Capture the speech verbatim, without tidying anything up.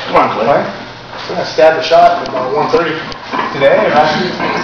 Come on, Clay. We're gonna stab the shot at about one thirty today, right?